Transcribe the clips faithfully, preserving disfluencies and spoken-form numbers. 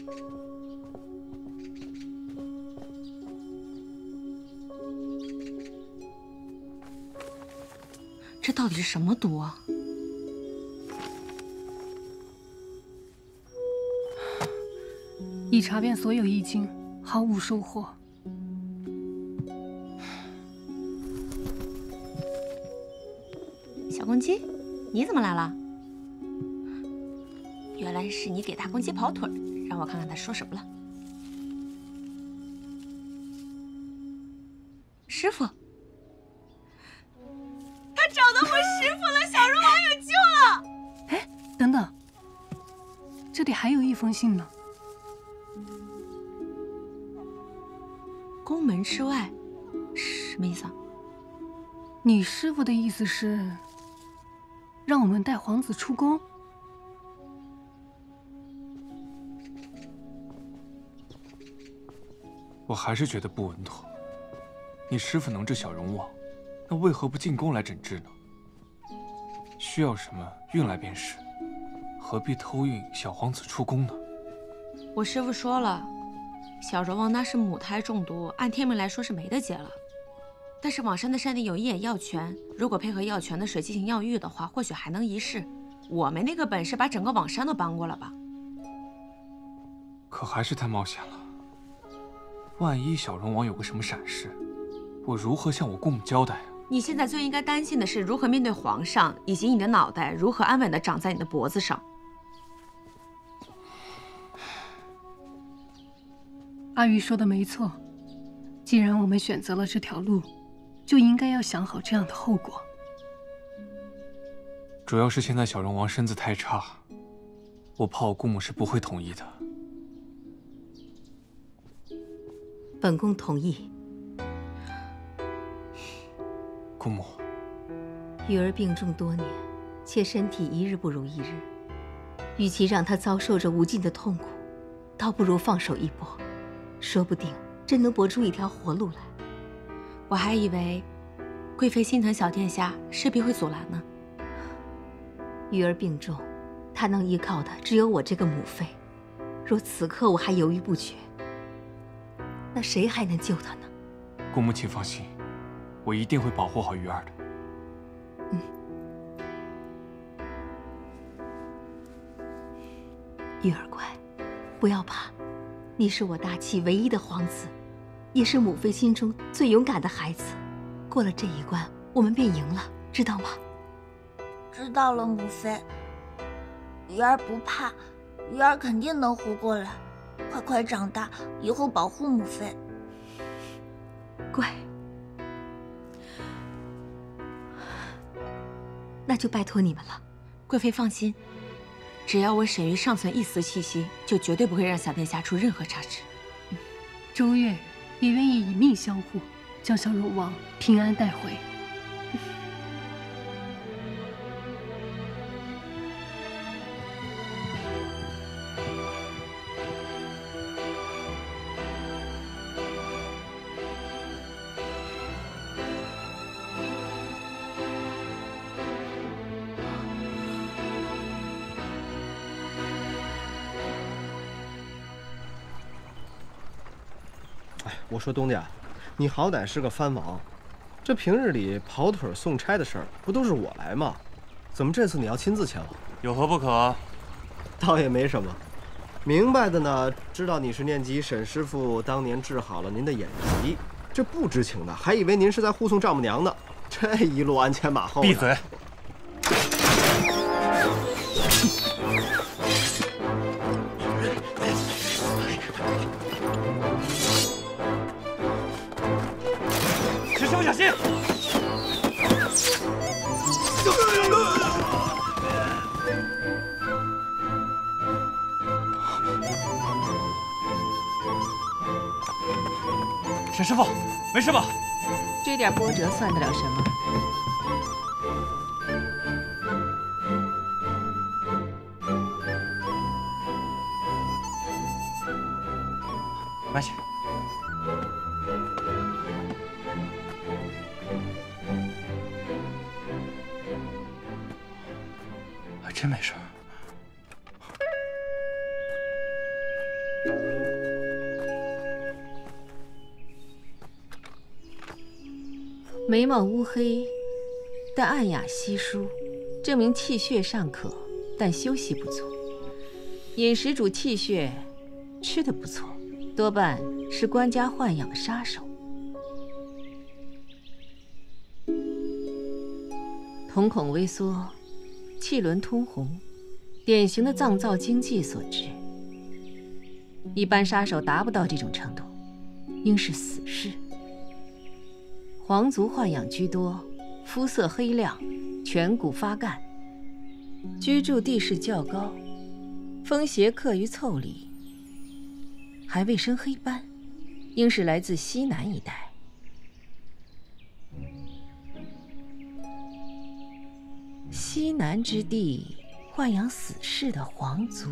这到底是什么毒啊？ 已查遍所有易经，毫无收获。 小公鸡，你怎么来了？原来是你给大公鸡跑腿，让我看看他说什么了。师傅。 找到我师傅了，小荣王有救了！ 哎，等等，这里还有一封信呢。 宫门之外，什么意思啊？ 你师傅的意思是，让我们带皇子出宫？ 我还是觉得不稳妥。你师傅能治小荣王。 那为何不进宫来诊治呢？需要什么运来便是，何必偷运小皇子出宫呢？ 我师傅说了，小荣王那是母胎中毒，按天命来说是没得解了。但是网山的山里有一眼药泉，如果配合药泉的水进行药浴的话，或许还能一试。我没那个本事把整个网山都帮过了吧？ 可还是太冒险了。万一小荣王有个什么闪失，我如何向我姑母交代啊？ 你现在最应该担心的是如何面对皇上，以及你的脑袋如何安稳地长在你的脖子上。 阿玉说的没错，既然我们选择了这条路，就应该要想好这样的后果。 主要是现在小荣王身子太差，我怕我姑母是不会同意的。 本宫同意。 姑母， 玉儿病重多年，且身体一日不如一日。与其让她遭受着无尽的痛苦，倒不如放手一搏，说不定真能搏出一条活路来。 我还以为贵妃心疼小殿下，势必会阻拦呢。 玉儿病重，她能依靠的只有我这个母妃。若此刻我还犹豫不决，那谁还能救她呢？ 姑母，请放心。 我一定会保护好玉儿的。 嗯，玉儿乖，不要怕，你是我大齐唯一的皇子，也是母妃心中最勇敢的孩子。过了这一关，我们便赢了，知道吗？ 知道了，母妃。鱼儿不怕，鱼儿肯定能活过来。快快长大，以后保护母妃。 乖。 那就拜托你们了， 贵妃放心，只要我沈玉尚存一丝气息，就绝对不会让小殿下出任何差池。 嗯、周月也愿意以命相护，将小荣王平安带回。 我说东家，你好歹是个藩王，这平日里跑腿送差的事儿不都是我来吗？怎么这次你要亲自前往？ 有何不可？ 倒也没什么，明白的呢，知道你是念及沈师傅当年治好了您的眼疾，这不知情的还以为您是在护送丈母娘呢。这一路鞍前马后。 闭嘴！沈师傅小心！沈师傅，没事吧？ 这点波折算得了什么？ 没关系。还真没事。 眉毛乌黑，但暗雅稀疏，证明气血尚可，但休息不足。饮食主气血，吃得不错，多半是官家豢养的杀手。瞳孔微缩，气轮通红，典型的脏燥经济所致。一般杀手达不到这种程度，应是死士。皇族豢养居多，肤色黑亮，颧骨发干，居住地势较高，风邪克于腠理，还未生黑斑，应是来自西南一带。西南之地豢养死士的皇族，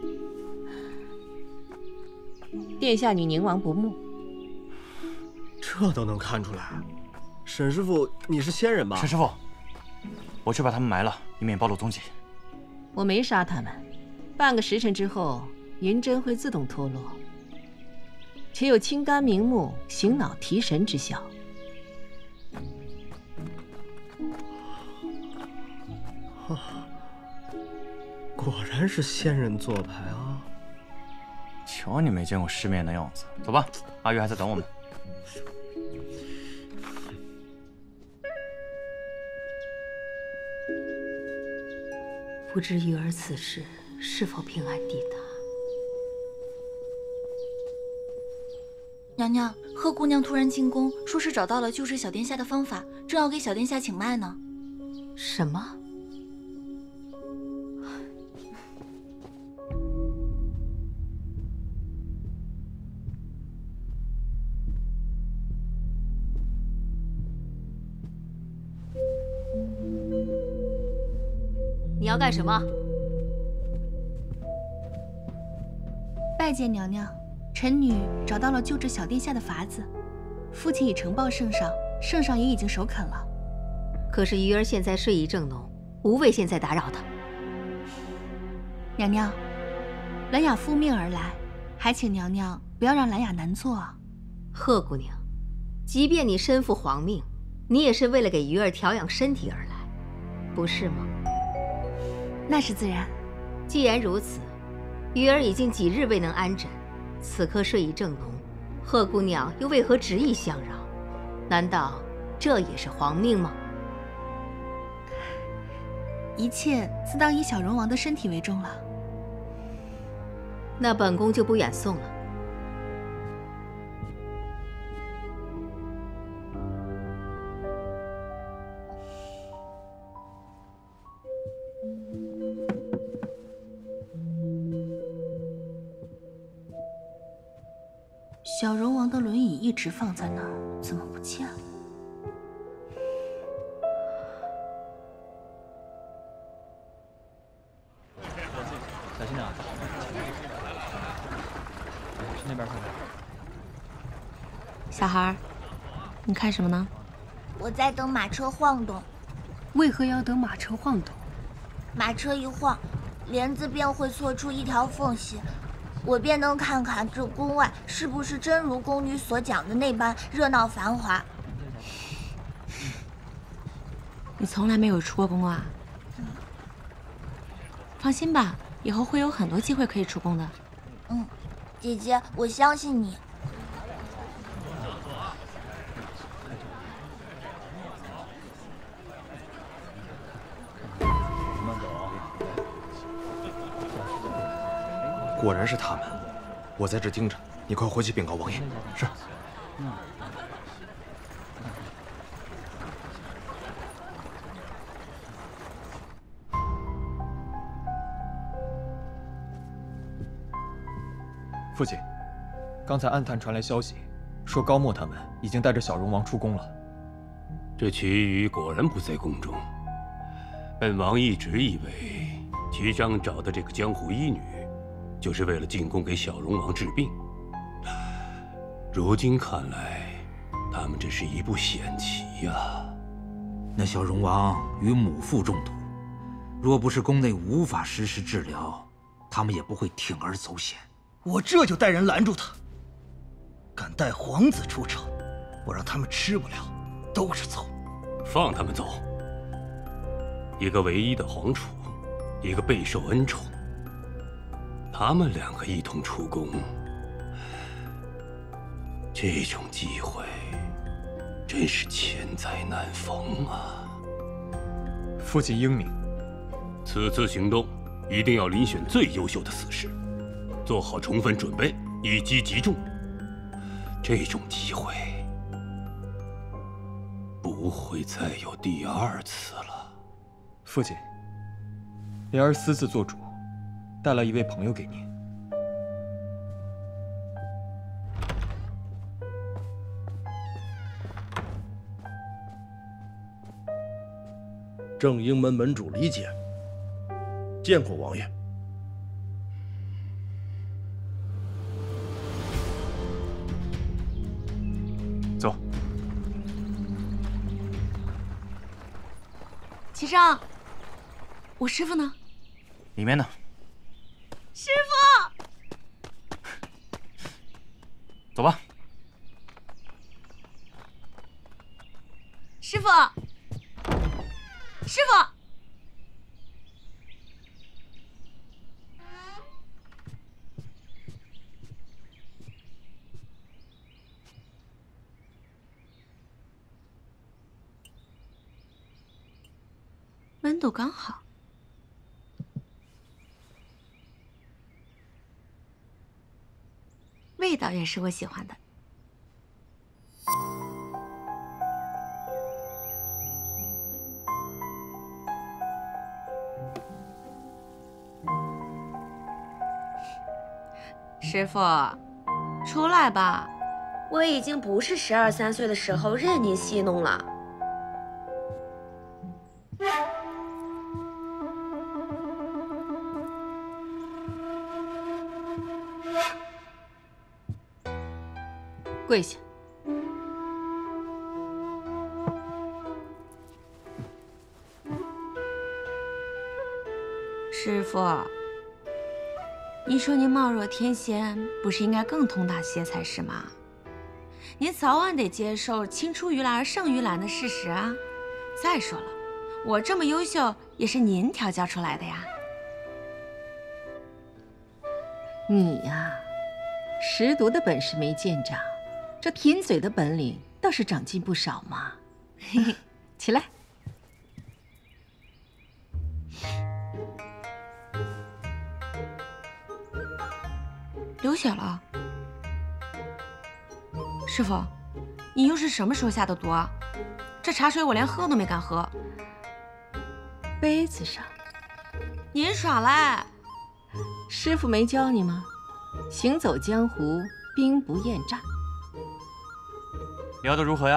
殿下女宁王不睦， 这都能看出来。沈师傅，你是仙人吧？ 沈师傅，我去把他们埋了，以免暴露踪迹。 我没杀他们，半个时辰之后，银针会自动脱落，且有清肝明目、醒脑提神之效。 果然是仙人做派啊！ 瞧你没见过世面的样子，走吧，阿玉还在等我们。 不知玉儿此时是否平安抵达？ 娘娘，贺姑娘突然进宫，说是找到了救治小殿下的方法，正要给小殿下请脉呢。 什么？你要干什么？ 拜见娘娘，臣女找到了救治小殿下的法子，父亲已呈报圣上，圣上也已经首肯了。 可是鱼儿现在睡意正浓，无谓现在打扰他。 娘娘，兰雅复命而来，还请娘娘不要让兰雅难做啊。 贺姑娘，即便你身负皇命，你也是为了给鱼儿调养身体而来，不是吗？ 那是自然。 既然如此，鱼儿已经几日未能安枕，此刻睡意正浓，贺姑娘又为何执意相扰？难道这也是皇命吗？ 一切自当以小荣王的身体为重了。 那本宫就不远送了。 小荣王的轮椅一直放在那儿，怎么不见了？ 小心点啊！去那边看看。 小孩，你看什么呢？ 我在等马车晃动。 为何要等马车晃动？ 马车一晃，帘子便会错出一条缝隙。我便能看看这宫外是不是真如宫女所讲的那般热闹繁华。 你从来没有出过宫啊？放心吧，以后会有很多机会可以出宫的。 嗯，姐姐，我相信你。 果然是他们，我在这盯着，你快回去禀告王爷。是。 父亲，刚才暗探传来消息，说高墨他们已经带着小荣王出宫了。 这瞿羽果然不在宫中。本王一直以为瞿章找的这个江湖医女，就是为了进宫给小荣王治病。如今看来，他们这是一步险棋呀。 那小荣王与母父中毒，若不是宫内无法实施治疗，他们也不会铤而走险。 我这就带人拦住他。敢带皇子出城，我让他们吃不了，都是错。 放他们走。一个唯一的皇储，一个备受恩宠，他们两个一同出宫，这种机会真是千载难逢啊！ 父亲英明。 此次行动一定要遴选最优秀的死士，做好充分准备，一击即中。这种机会不会再有第二次了。 父亲，莲儿私自做主，带来一位朋友给您。 正英门门主李简，见过王爷。 走。 齐正，我师傅呢？ 里面呢。 师傅， 走吧。 师傅，师傅。温度刚好，味道也是我喜欢的。师傅，出来吧，我已经不是十二三岁的时候任你戏弄了。 跪下。 师傅，你说您貌若天仙，不是应该更通达些才是吗？您早晚得接受青出于蓝而胜于蓝的事实啊！再说了，我这么优秀也是您调教出来的呀。 你呀，识读的本事没见长。这贫嘴的本领倒是长进不少嘛！嘿嘿，起来。 流血了，师傅，你又是什么时候下的毒啊？这茶水我连喝都没敢喝。 杯子上， 您耍赖！ 师傅没教你吗？行走江湖，兵不厌诈。 聊得如何呀？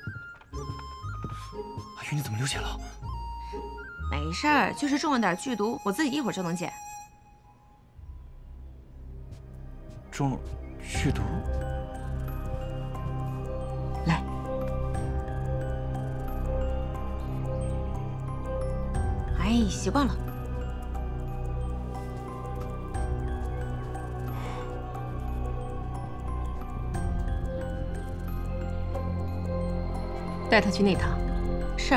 阿玉，你怎么流血了？ 没事儿，就是中了点剧毒，我自己一会儿就能解。 中了剧毒？ 来， 哎，习惯了。 带他去内堂。 是。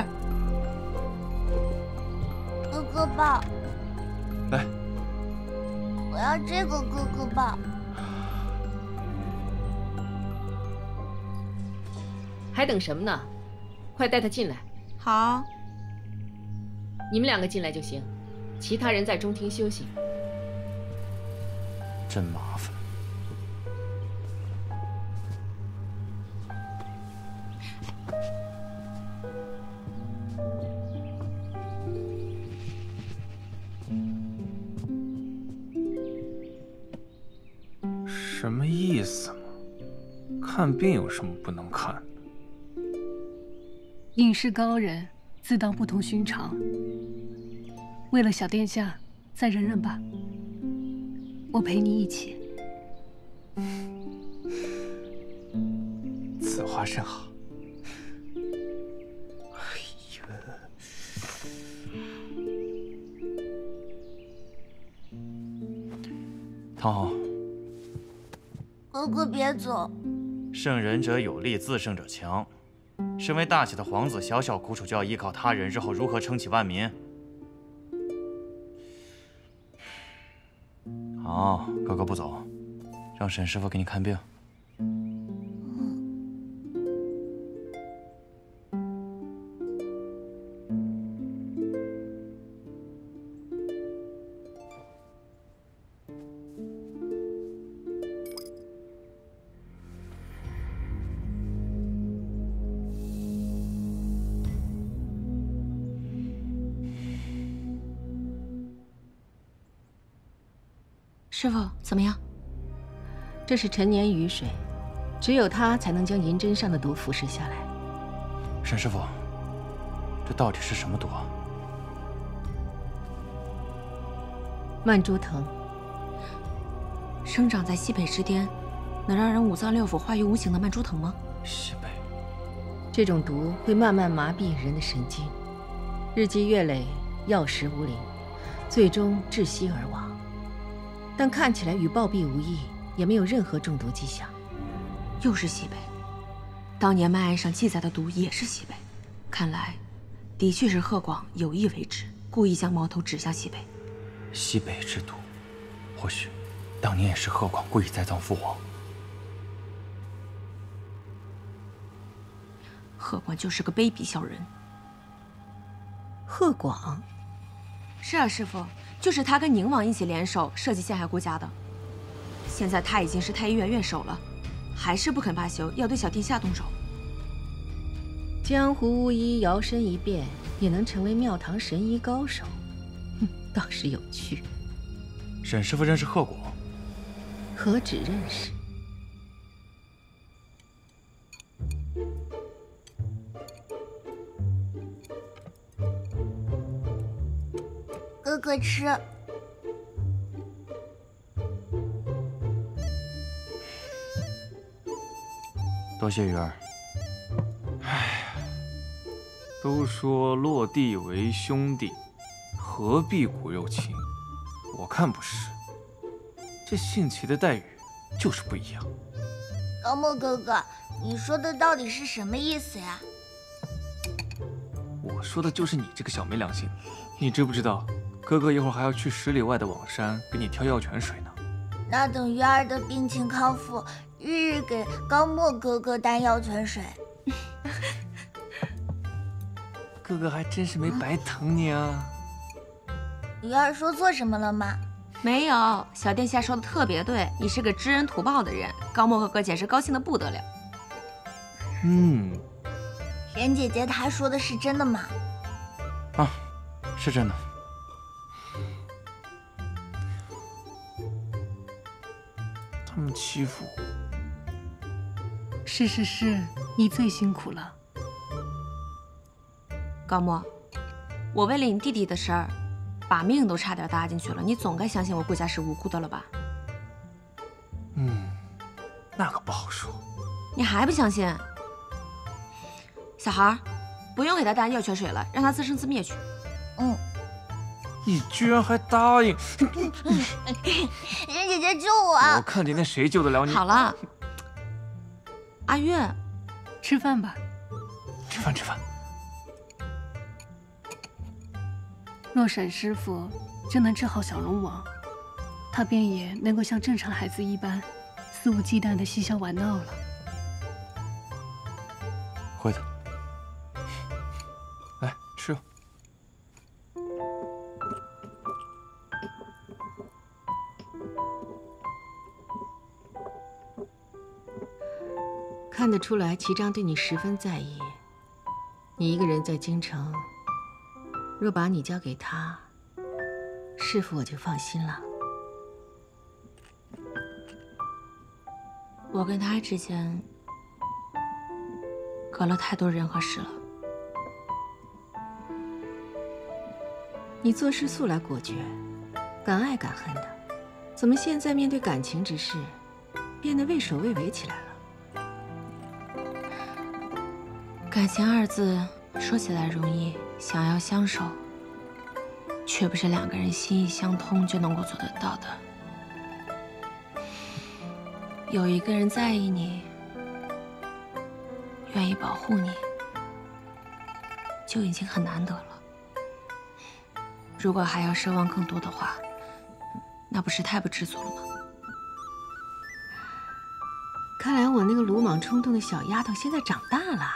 哥哥抱。 来。 我要这个哥哥抱。 还等什么呢？快带他进来。 好。 你们两个进来就行，其他人在中厅休息。 真麻烦。 什么意思嘛？看病有什么不能看的？ 应是高人，自当不同寻常。为了小殿下，再忍忍吧。我陪你一起。 此话甚好。 哎呀， 唐侯， 哥哥别走。 胜人者有力，自胜者强。身为大喜的皇子，小小苦楚就要依靠他人，日后如何撑起万民？好，哥哥不走，让沈师傅给你看病。 师傅怎么样？ 这是陈年雨水，只有它才能将银针上的毒腐蚀下来。 沈师傅，这到底是什么毒啊？ 曼珠藤， 生长在西北之巅，能让人五脏六腑化于无形的曼珠藤吗？ 西北， 这种毒会慢慢麻痹人的神经，日积月累，药石无灵，最终窒息而亡。但看起来与暴毙无异，也没有任何中毒迹象。 又是西北，当年脉案上记载的毒也是西北，看来的确是贺广有意为之，故意将矛头指向西北。 西北之毒，或许当年也是贺广故意栽赃父王。 贺广就是个卑鄙小人。 贺广？ 是啊，师傅。就是他跟宁王一起联手设计陷害顾家的。现在他已经是太医院院首了，还是不肯罢休，要对小殿下动手。 江湖巫医摇身一变，也能成为庙堂神医高手，哼，倒是有趣。 沈师傅认识贺广？ 何止认识？ 哥哥吃。 多谢鱼儿。 哎呀，都说落地为兄弟，何必骨肉情？我看不是。这信齐的待遇就是不一样。 高墨哥哥，你说的到底是什么意思呀？ 我说的就是你这个小没良心。你知不知道？哥哥一会儿还要去十里外的网山给你挑药泉水呢。 那等鱼儿的病情康复，日日给高墨哥哥担药泉水。 哥哥还真是没白疼你啊。 鱼儿说错什么了吗？ 没有，小殿下说的特别对，你是个知恩图报的人，高墨哥哥简直高兴的不得了。 嗯， 袁姐姐她说的是真的吗？ 啊，是真的。 他们欺负我。 是是是，你最辛苦了。 高墨，我为了你弟弟的事儿，把命都差点搭进去了，你总该相信我顾家是无辜的了吧？ 嗯，那可不好说。 你还不相信？小孩，不用给他担药泉水了，让他自生自灭去。 嗯。 你居然还答应！ 袁姐姐救我！ 我看今天谁救得了你？ 好了，阿月， 吃饭吧。 吃饭吃饭。 若沈师傅真能治好小龙王，他便也能够像正常孩子一般，肆无忌惮的嬉笑玩闹了。 会的。 来吃。 看得出来，齐章对你十分在意。你一个人在京城，若把你交给他，师父我就放心了。 我跟他之间隔了太多人和事了。 你做事素来果决，敢爱敢恨的，怎么现在面对感情之事，变得畏首畏尾起来了？ 感情二字说起来容易，想要相守，却不是两个人心意相通就能够做得到的。 有一个人在意你，愿意保护你，就已经很难得了。如果还要奢望更多的话，那不是太不知足了吗？ 看来我那个鲁莽冲动的小丫头现在长大了。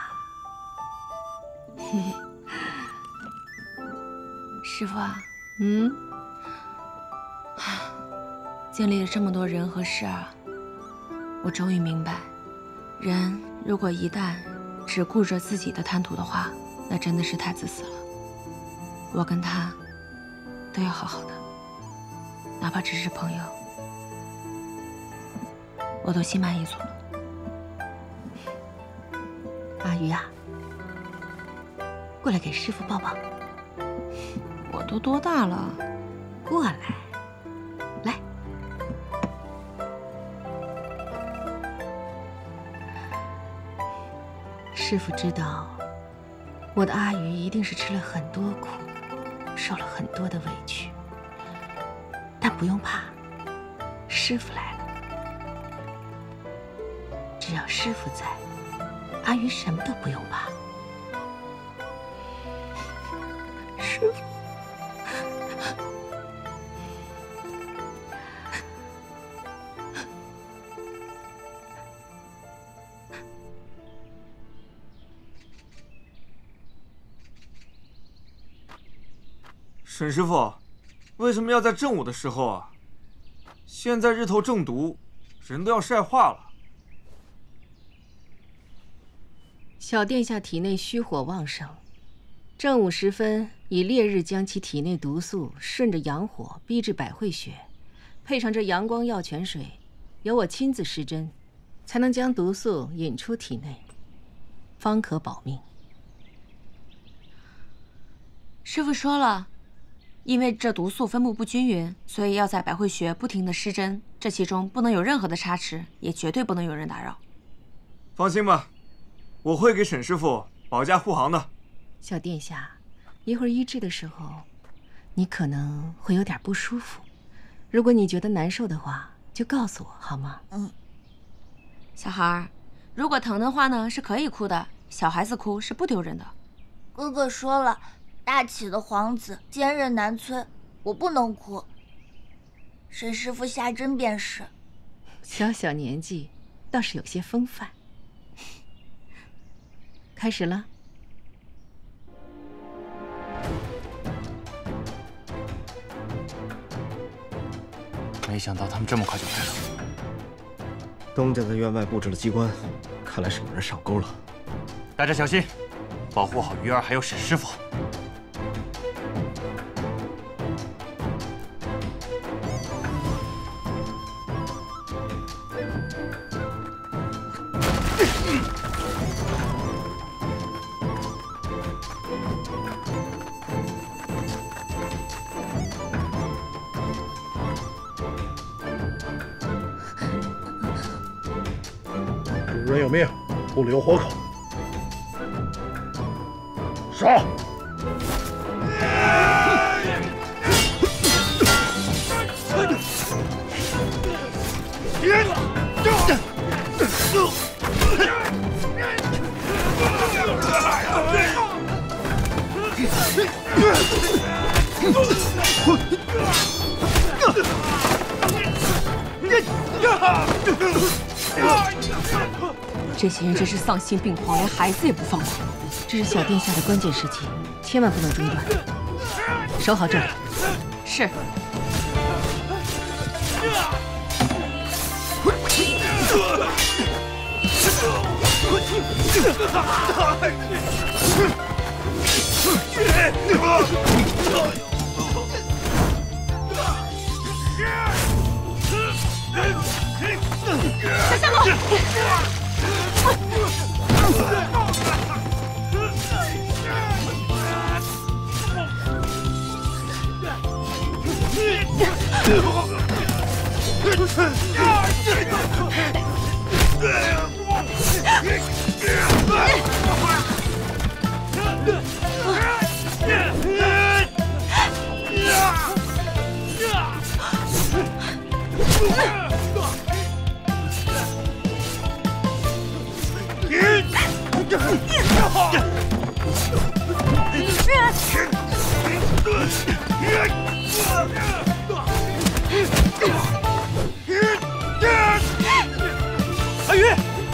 师傅啊， 嗯， 经历了这么多人和事啊，我终于明白，人如果一旦只顾着自己的贪图的话，那真的是太自私了。我跟他都要好好的，哪怕只是朋友，我都心满意足了。 阿鱼啊，过来给师傅抱抱。 我都多大了？ 过来，来。师傅知道，我的阿鱼一定是吃了很多苦，受了很多的委屈。但不用怕，师傅来了。只要师傅在，阿鱼什么都不用怕。师傅。 沈师傅，为什么要在正午的时候啊？现在日头正毒，人都要晒化了。 小殿下体内虚火旺盛，正午时分以烈日将其体内毒素顺着阳火逼至百会穴，配上这阳光药泉水，由我亲自施针，才能将毒素引出体内，方可保命。 师傅说了。因为这毒素分布不均匀，所以要在百会穴不停地施针，这其中不能有任何的差池，也绝对不能有人打扰。 放心吧，我会给沈师傅保驾护航的。 小殿下，一会儿医治的时候，你可能会有点不舒服，如果你觉得难受的话，就告诉我好吗？ 嗯。 小孩儿，如果疼的话呢，是可以哭的，小孩子哭是不丢人的。 哥哥说了。大启的皇子坚韧难摧，我不能哭。沈师傅下针便是。 小小年纪，倒是有些风范。开始了。 没想到他们这么快就来了。 东家在院外布置了机关，看来是有人上钩了。 大家小心，保护好鱼儿还有沈师傅。 主人有命，不留活口。杀！ 这些人真是丧心病狂，连孩子也不放过。 这是小殿下的关键时期，千万不能中断。守好这里。 是。 小相公！ 阿宇！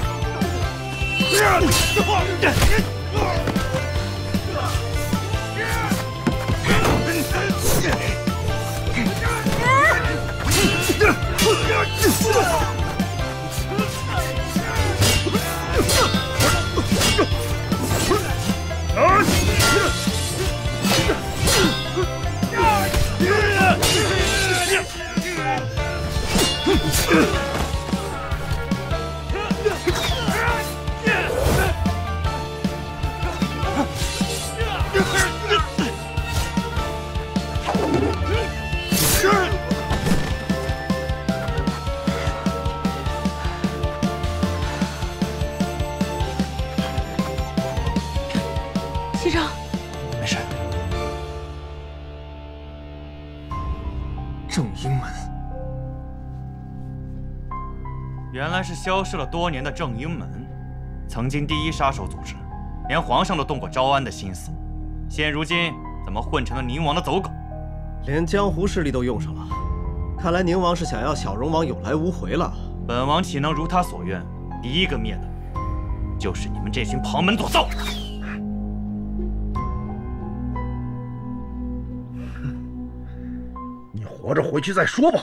西城， 没事。正英门， 原来是消失了多年的正英门，曾经第一杀手组织，连皇上都动过招安的心思，现如今怎么混成了宁王的走狗？ 连江湖势力都用上了，看来宁王是想要小荣王有来无回了。 本王岂能如他所愿？第一个灭的，就是你们这群旁门左道！ 你活着回去再说吧。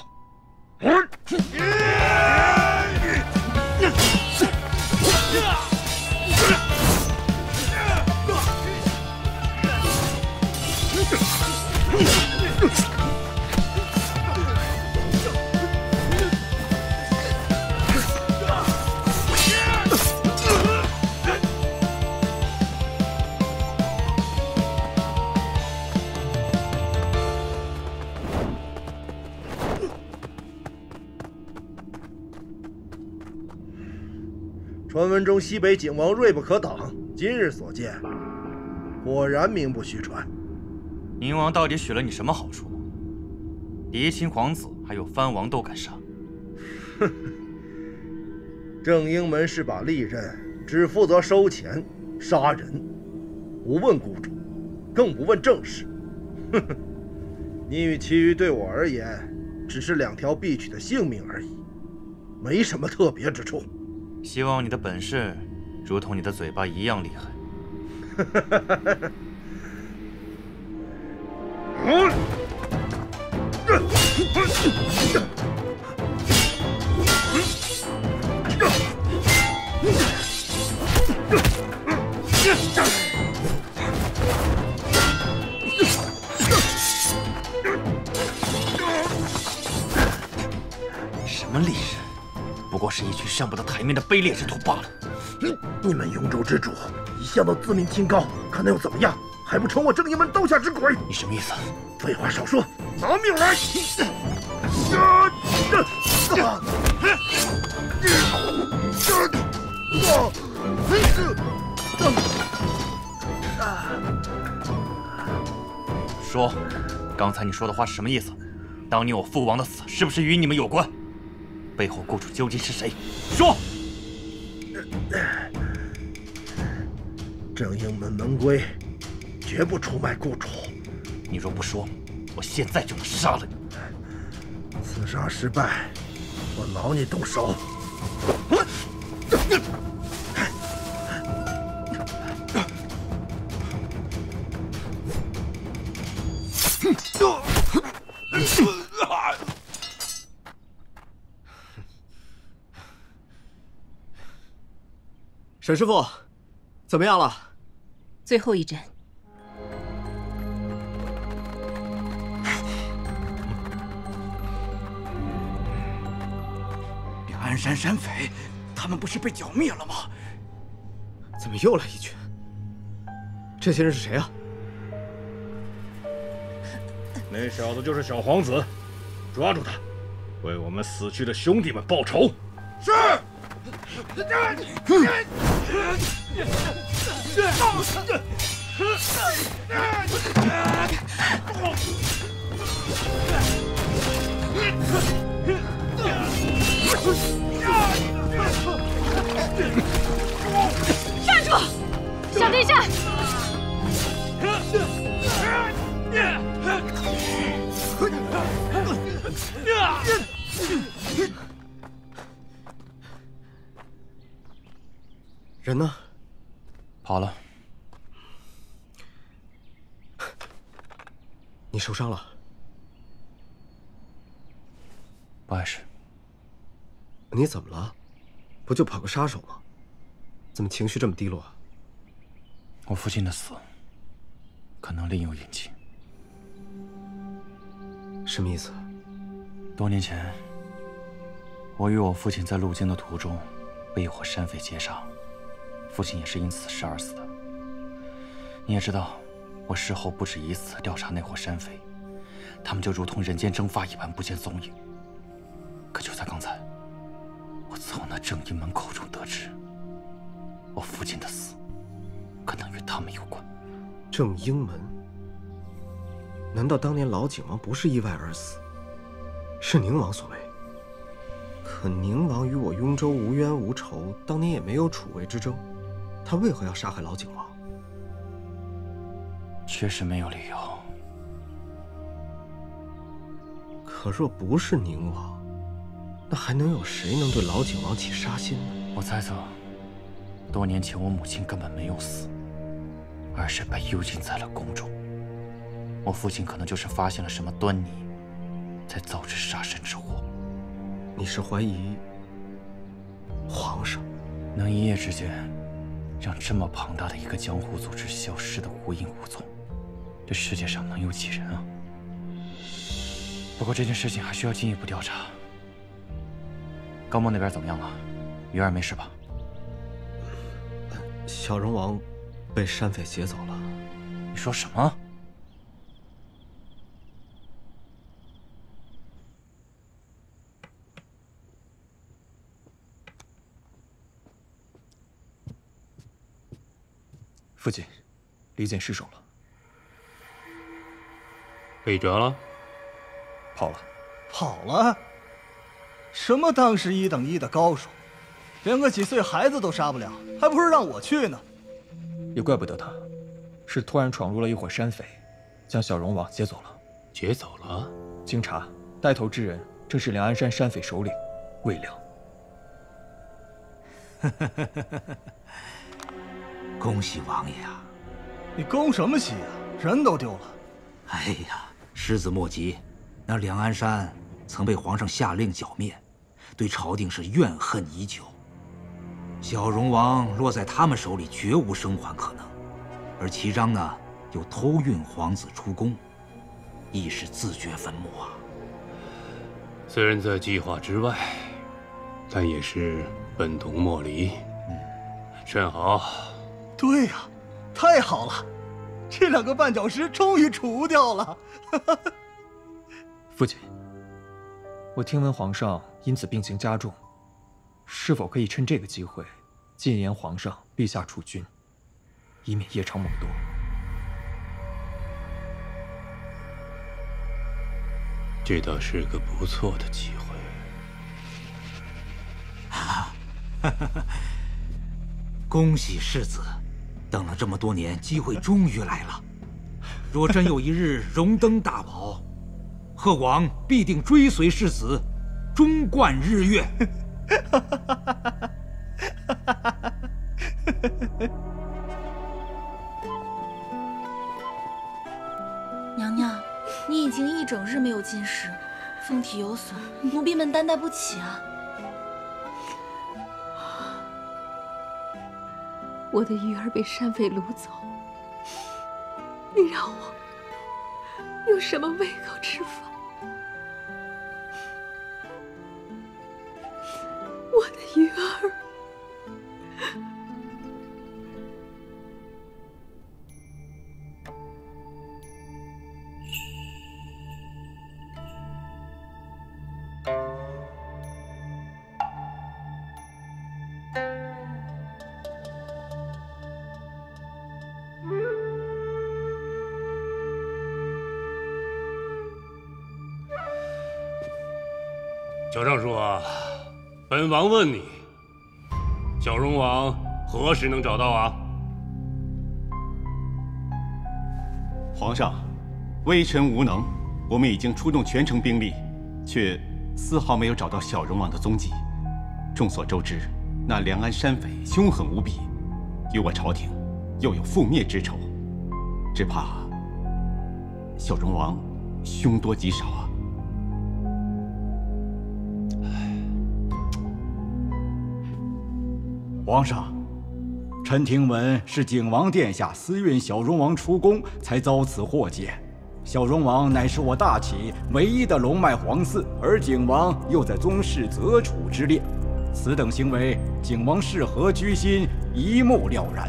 传闻中西北景王锐不可挡，今日所见，果然名不虚传。 宁王到底许了你什么好处？嫡亲皇子还有藩王都敢杀？ 哼！正英门是把利刃，只负责收钱、杀人，不问孤主，更不问政事。哼哼！你与其余对我而言，只是两条必取的性命而已，没什么特别之处。 希望你的本事如同你的嘴巴一样厉害。什么利刃？不过是一群上不得台面的卑劣之徒罢了。 你们永州之主一向都自命清高，看能又怎么样？还不成我正义门刀下之鬼？ 你什么意思？ 废话少说，拿命来！ 说，刚才你说的话是什么意思？当年我父王的死是不是与你们有关？背后雇主究竟是谁？说！ 正英门门规，绝不出卖雇主。 你若不说，我现在就能杀了你。 刺杀失败，我劳你动手。 沈师傅，怎么样了？ 最后一针。 两鞍山山匪，他们不是被剿灭了吗？ 怎么又来一群？这些人是谁啊？ 那小子就是小皇子，抓住他，为我们死去的兄弟们报仇。是。 站住！ 人呢？ 跑了。 你受伤了？ 不碍事。 你怎么了？不就跑个杀手吗？怎么情绪这么低落啊？ 我父亲的死，可能另有隐情。 什么意思？ 多年前，我与我父亲在路经的途中，被一伙山匪劫杀，父亲也是因此事而死的。你也知道，我事后不止一次调查那伙山匪，他们就如同人间蒸发一般不见踪影。可就在刚才，我从那正阴门口中得知，我父亲的死，可能与他们有关。 正阴门？难道当年老景王不是意外而死，是宁王所为？可宁王与我雍州无冤无仇，当年也没有楚魏之争，他为何要杀害老景王？ 确实没有理由。 可若不是宁王，那还能有谁能对老景王起杀心呢？ 我猜测，多年前我母亲根本没有死，而是被幽禁在了宫中。我父亲可能就是发现了什么端倪，才导致杀身之祸。 你是怀疑皇上能一夜之间让这么庞大的一个江湖组织消失得无影无踪？这世界上能有几人啊？不过这件事情还需要进一步调查。高墨那边怎么样了？鱼儿没事吧？ 小荣王被山匪劫走了。 你说什么？ 父亲，李简失手了， 被抓了， 跑了， 跑了？什么当时一等一的高手，连个几岁孩子都杀不了，还不是让我去呢？ 也怪不得他，是突然闯入了一伙山匪，将小荣王劫走了。 劫走了？ 经查，带头之人正是梁安山山匪首领魏良。 恭喜王爷啊！你恭什么喜啊？人都丢了。 哎呀，狮子莫急，那梁安山曾被皇上下令剿灭，对朝廷是怨恨已久。小荣王落在他们手里，绝无生还可能。而齐章呢，又偷运皇子出宫，亦是自掘坟墓啊。 虽然在计划之外，但也是本同莫离。嗯，甚好。 对呀、啊，太好了，这两个绊脚石终于除掉了。 父亲，我听闻皇上因此病情加重，是否可以趁这个机会进言皇上陛下储君，以免夜长梦多？ 这倒是个不错的机会。 哈哈，恭喜世子！等了这么多年，机会终于来了。若真有一日荣登大宝，贺王必定追随世子，终冠日月。 娘娘，你已经一整日没有进食，凤体有损，奴婢们担待不起啊。 我的鱼儿被山匪掳走，你让我有什么胃口吃饭？我的鱼儿， 小尚书啊，本王问你，小荣王何时能找到啊？ 皇上，微臣无能，我们已经出动全城兵力，却丝毫没有找到小荣王的踪迹。众所周知，那梁安山匪凶狠无比， 与我朝廷又有覆灭之仇，只怕小荣王凶多吉少啊！ 皇上，臣听闻是景王殿下私运小荣王出宫，才遭此祸劫。小荣王乃是我大齐唯一的龙脉皇嗣，而景王又在宗室择储之列，此等行为，景王是何居心，一目了然。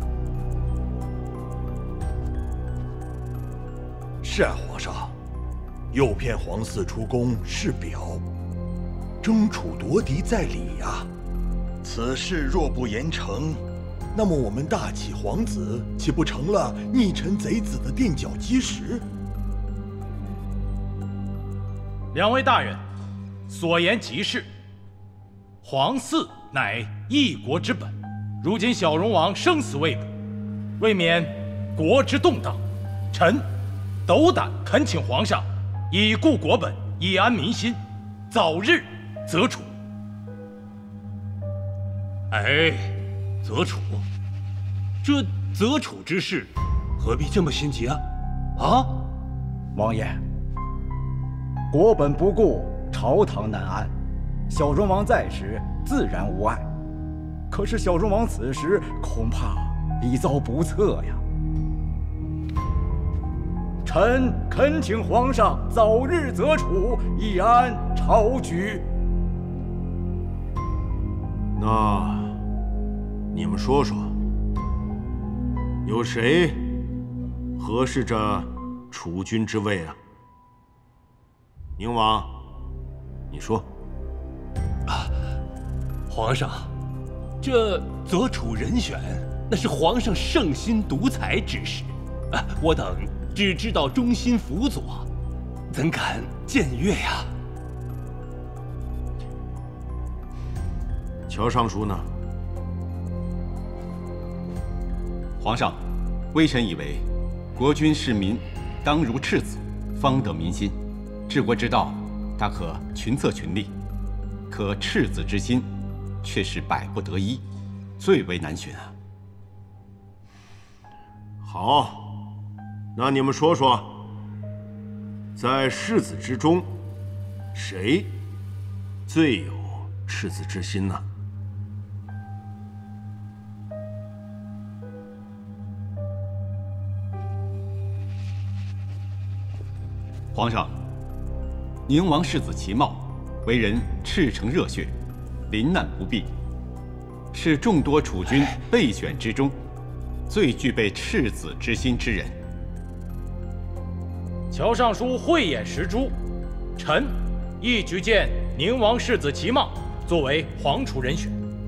是啊，皇上，诱骗皇嗣出宫是表，争储夺嫡在理呀、啊。此事若不严惩，那么我们大齐皇子岂不成了逆臣贼子的垫脚基石？ 两位大人，所言极是。皇嗣乃一国之本，如今小荣王生死未卜，为免国之动荡，臣斗胆恳请皇上以固国本，以安民心，早日择储。 哎，择储，这择储之事，何必这么心急啊？啊， 王爷。国本不顾，朝堂难安。小荣王在时自然无碍，可是小荣王此时恐怕已遭不测呀。臣恳请皇上早日择储，以安朝局。 那你们说说，有谁合适这储君之位啊？宁王，你说。 啊，皇上，这择储人选，那是皇上圣心独裁之事，啊，我等只知道忠心辅佐，怎敢僭越呀？ 乔尚书呢？ 皇上，微臣以为，国君视民，当如赤子，方得民心。治国之道，大可群策群力，可赤子之心，却是百不得一，最为难寻啊。 好，那你们说说，在世子之中，谁最有赤子之心呢？ 皇上。宁王世子齐茂，为人赤诚热血，临难不避，是众多储君备选之中最具备赤子之心之人。 乔尚书慧眼识珠，臣亦举荐宁王世子齐茂作为皇储人选。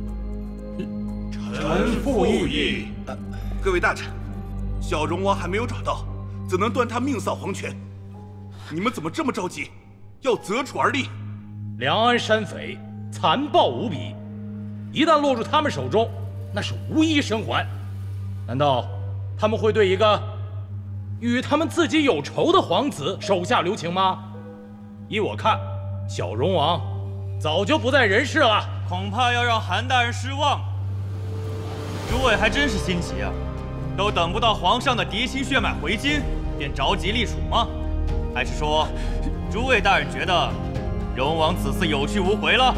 臣附议。呃，各位大臣，小荣王还没有找到，怎能断他命丧黄泉？你们怎么这么着急？要择储而立， 梁安山匪残暴无比，一旦落入他们手中，那是无一生还。难道他们会对一个与他们自己有仇的皇子手下留情吗？依我看，小荣王早就不在人世了， 恐怕要让韩大人失望。诸位还真是心急啊，都等不到皇上的嫡亲血脉回京，便着急立储吗？还是说？诸位大人觉得，荣王此次有去无回了？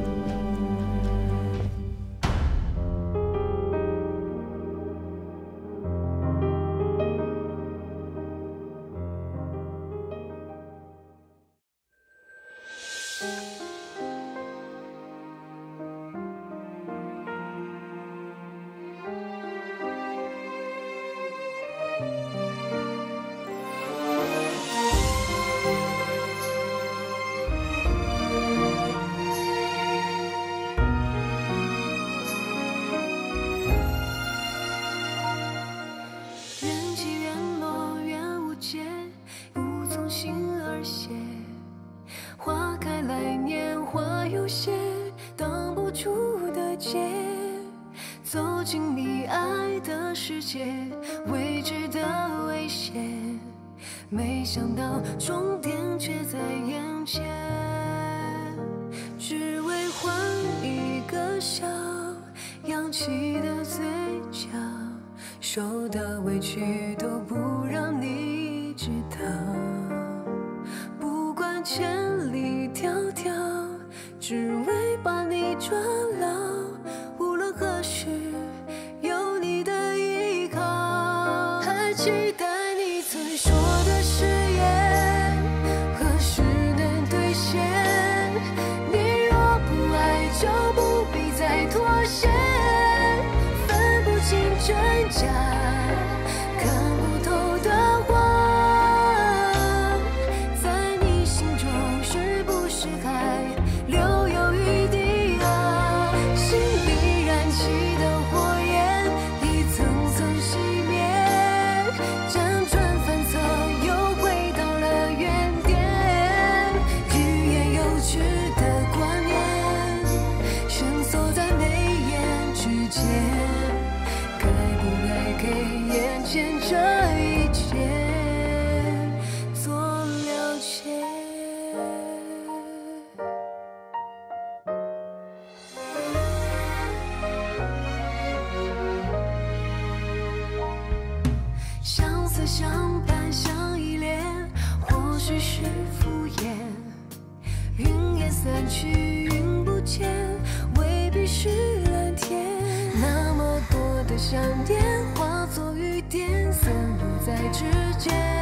没想到终点却在眼前，只为换一个笑，扬起的嘴角。 受的委屈都不让你知道，不管千里迢迢，只为把你抓牢。无论何时，有你的依靠，还期待你曾说的誓言，何时能兑现？你若不爱，就不必再妥协。分不清真假，看不透的谎，在你心中是不是还留有余地啊？心里燃起的火焰，一层层熄灭，辗转反侧，又回到了原点。欲言又止的观念，深锁在眉眼之间。该不该给眼前这一切做了解？相思相伴相依恋，或许是敷衍。云烟散去，云不见，未必是蓝天。那么多的想念，化作雨点，散落在指尖。